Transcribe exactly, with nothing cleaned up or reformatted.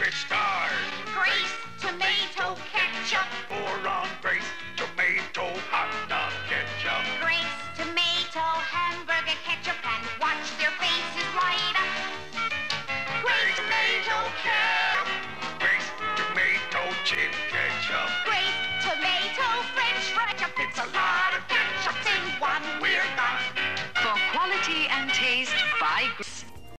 it stars. Grace Tomato Ketchup. Pour on Grace Tomato Hot Dog Ketchup. Grace Tomato Hamburger Ketchup, and watch their faces light up. Grace Tomato Ketchup. Grace Tomato Chip Ketchup.